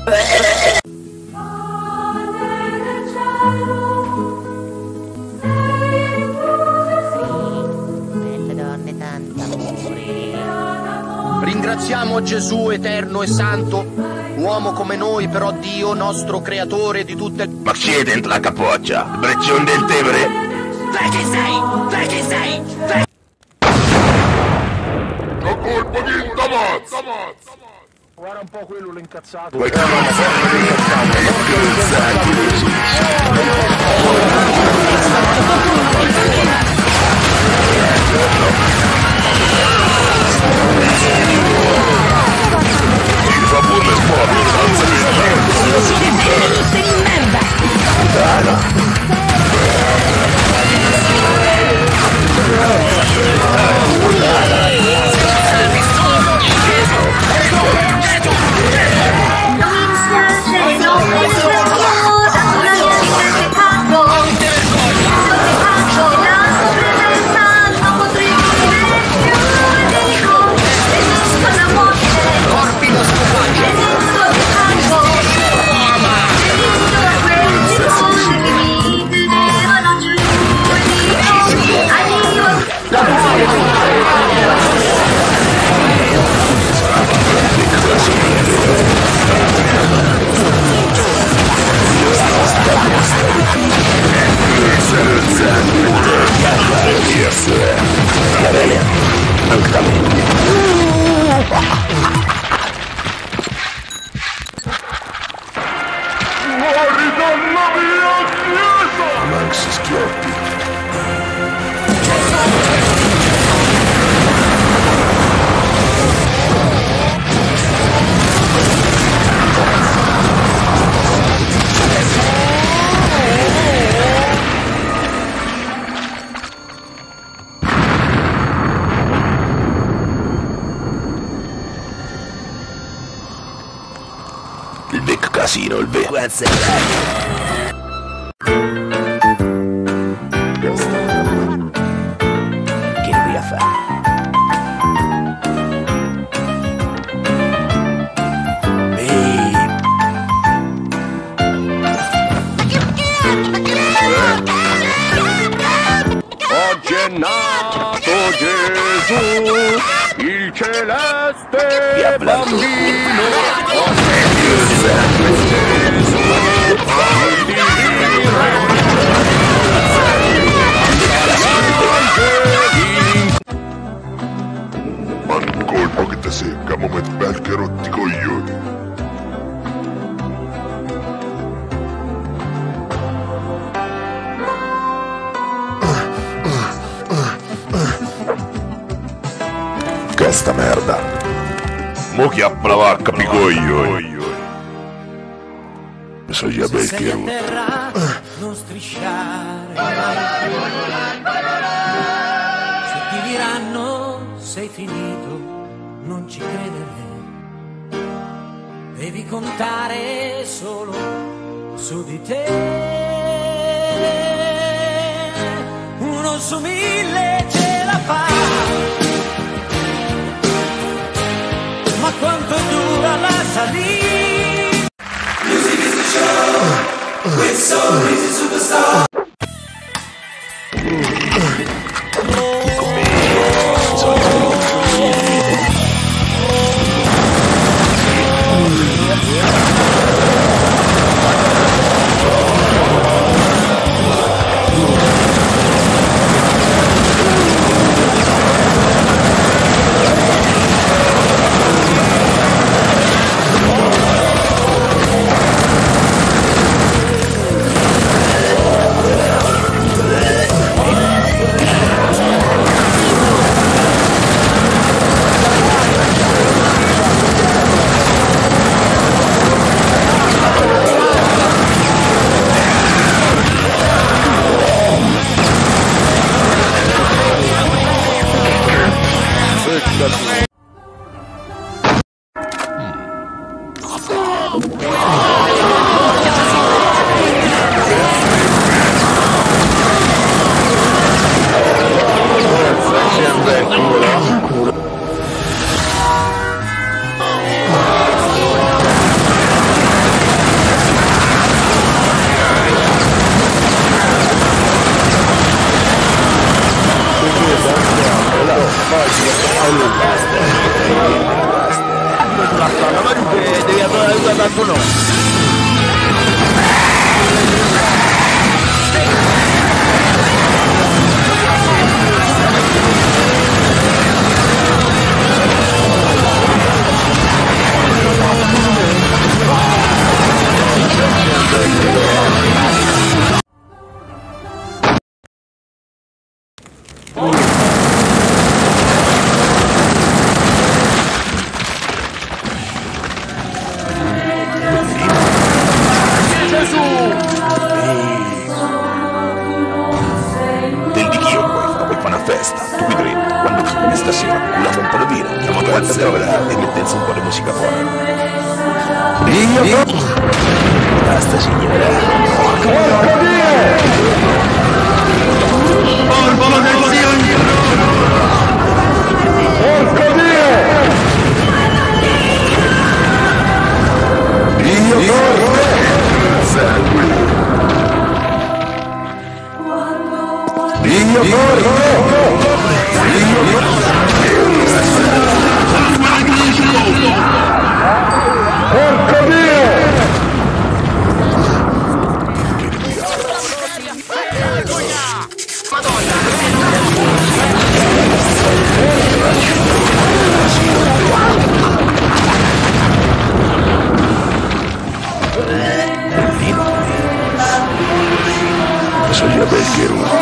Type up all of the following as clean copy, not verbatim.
Ringraziamo Gesù eterno e santo, uomo come noi, però Dio nostro creatore di tutte le... Ma chi è dentro la capoccia? Il breccione del Tevere? Chi sei? Chi sei? La colpa di Tamazzo! Guarda un po' quello l'incazzato. Vuoi che non il fa pure le sport, senza Max schioppi. Il vecchio casino, il vecchio. Oggi è nato Gesù, il celeste bambino. Man colpo che ti secca, ma metti bel che rotti coglioni. Che sta merda? Mo chi apre la vacca picoglioni? Bisogna bel che non strisciare se ti diranno sei finito non ci credere, devi contare solo su di te, 1 su 1000 ce la fa, ma quanto dura la salita? Music is the show, with so many superstars. tanto no. Tu vedrai, quando questa sera culiamo un po' di vino, chiamo Grezzo e mettenza un po' di musica fuori. Io! Basta signora! Porco Dio! Porco Dio! Porco Dio! Dio corre! Sangue! Dio corre! Porco Dio! Bisogna perché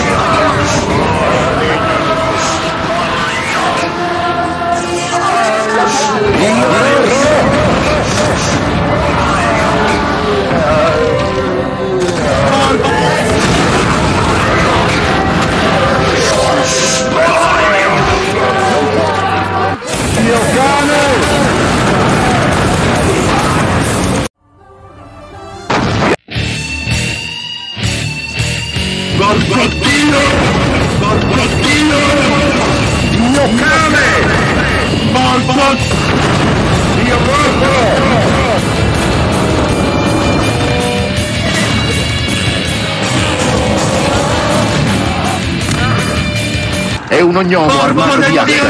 è un ognomo armato di acqua.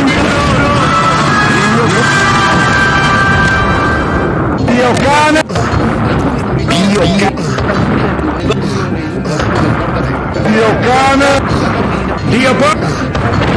Dio cane! Dio cane! Dio cane!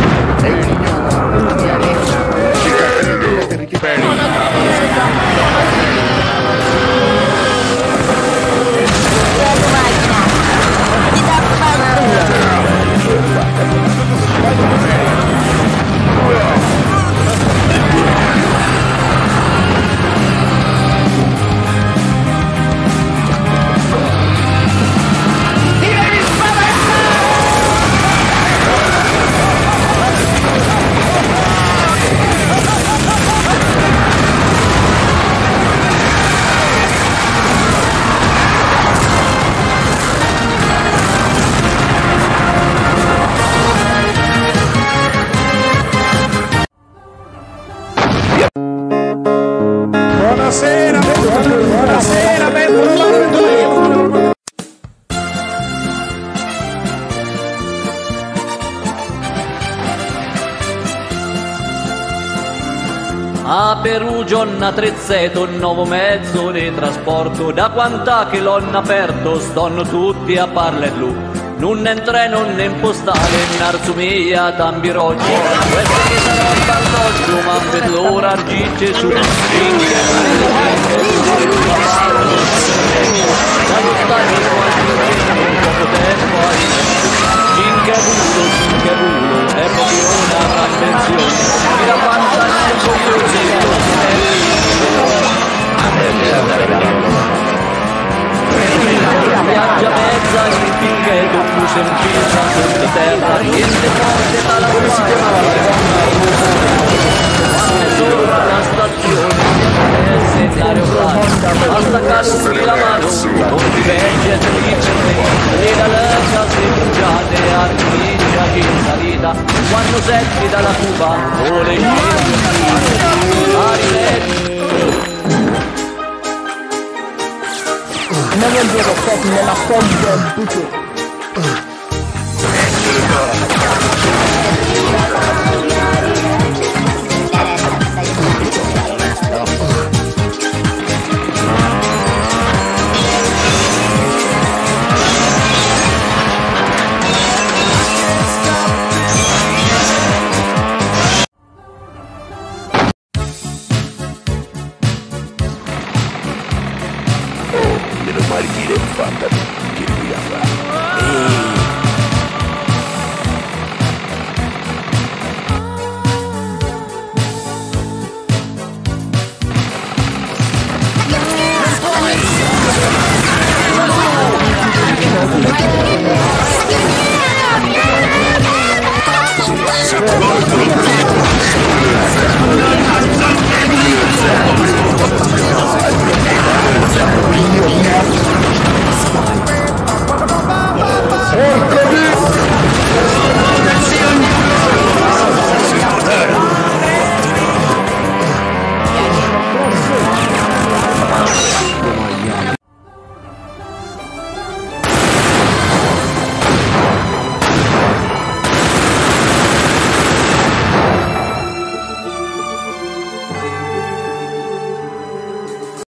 A Perugia ho attrizzato un nuovo mezzo di trasporto, da quant'è che l'ho aperto stanno tutti a parlare lui. Non in treno né in postale, in arzumia tambiroggio, questo che sarà un baldoggio, ma per l'ora argicce su, Cinque bulo, è proprio una convenzione, mi raffanta il viaggia mezza in picchetto, fuso in pizza sotto terra, niente cose dalla solo la stazione, basta calmi la mano, con diventi attrice, e la lascia se bruciate, archiccia che in salita, quando senti dalla cuba, o le non è vero che nella foglia del buco. meno male che l'hai fatta, che devi fare?